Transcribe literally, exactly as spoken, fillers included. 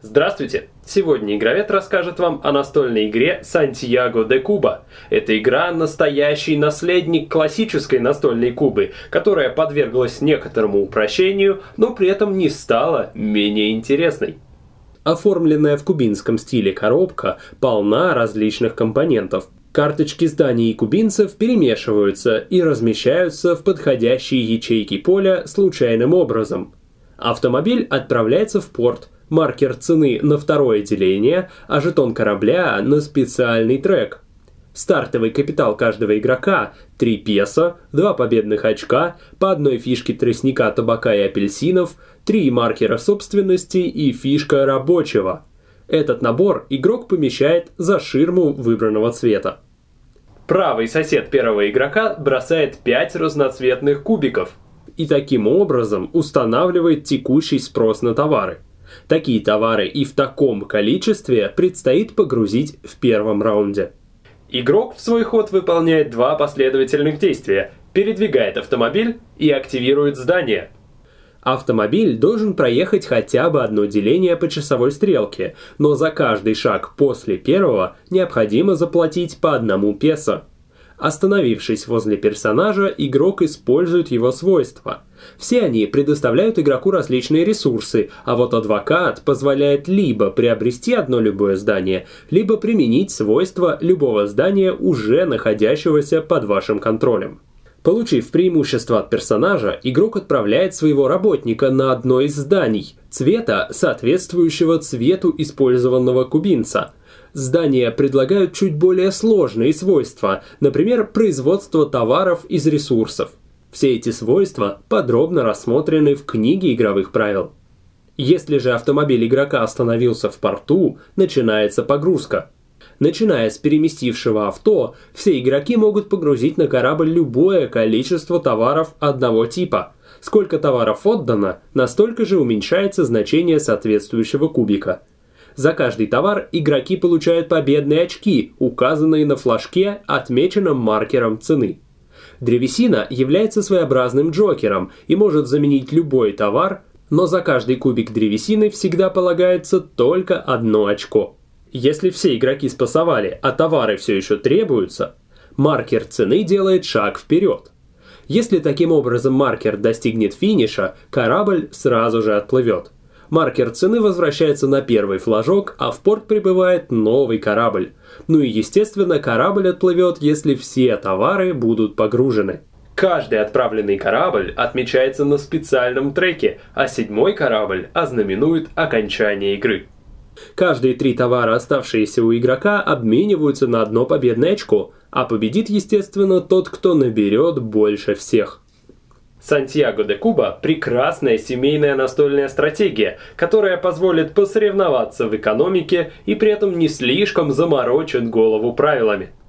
Здравствуйте! Сегодня Игровед расскажет вам о настольной игре Сантьяго де Куба. Эта игра – настоящий наследник классической настольной Кубы, которая подверглась некоторому упрощению, но при этом не стала менее интересной. Оформленная в кубинском стиле коробка полна различных компонентов. Карточки зданий и кубинцев перемешиваются и размещаются в подходящие ячейки поля случайным образом. Автомобиль отправляется в порт, маркер цены на второе деление, а жетон корабля на специальный трек. Стартовый капитал каждого игрока – три песо, два победных очка, по одной фишке тростника, табака и апельсинов, три маркера собственности и фишка рабочего. Этот набор игрок помещает за ширму выбранного цвета. Правый сосед первого игрока бросает пять разноцветных кубиков и таким образом устанавливает текущий спрос на товары. Такие товары и в таком количестве предстоит погрузить в первом раунде. Игрок в свой ход выполняет два последовательных действия: передвигает автомобиль и активирует здание. Автомобиль должен проехать хотя бы одно деление по часовой стрелке, но за каждый шаг после первого необходимо заплатить по одному песо. Остановившись возле персонажа, игрок использует его свойства. Все они предоставляют игроку различные ресурсы, а вот адвокат позволяет либо приобрести одно любое здание, либо применить свойства любого здания, уже находящегося под вашим контролем. Получив преимущество от персонажа, игрок отправляет своего работника на одно из зданий, цвета, соответствующего цвету использованного кубинца. Здания предлагают чуть более сложные свойства, например, производство товаров из ресурсов. Все эти свойства подробно рассмотрены в книге игровых правил. Если же автомобиль игрока остановился в порту, начинается погрузка. Начиная с переместившего авто, все игроки могут погрузить на корабль любое количество товаров одного типа. Сколько товаров отдано, настолько же уменьшается значение соответствующего кубика. За каждый товар игроки получают победные очки, указанные на флажке, отмеченном маркером цены. Древесина является своеобразным джокером и может заменить любой товар, но за каждый кубик древесины всегда полагается только одно очко. Если все игроки спасовали, а товары все еще требуются, маркер цены делает шаг вперед. Если таким образом маркер достигнет финиша, корабль сразу же отплывет. Маркер цены возвращается на первый флажок, а в порт прибывает новый корабль. Ну и естественно, корабль отплывет, если все товары будут погружены. Каждый отправленный корабль отмечается на специальном треке, а седьмой корабль ознаменует окончание игры. Каждые три товара, оставшиеся у игрока, обмениваются на одно победное очко, а победит, естественно, тот, кто наберет больше всех. Сантьяго де Куба – прекрасная семейная настольная стратегия, которая позволит посоревноваться в экономике и при этом не слишком заморочит голову правилами.